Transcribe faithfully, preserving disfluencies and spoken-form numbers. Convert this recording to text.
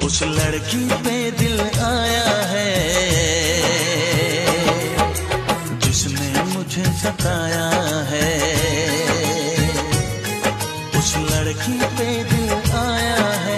उस लड़की पे दिल आया है जिसने मुझे सताया है। उस लड़की पे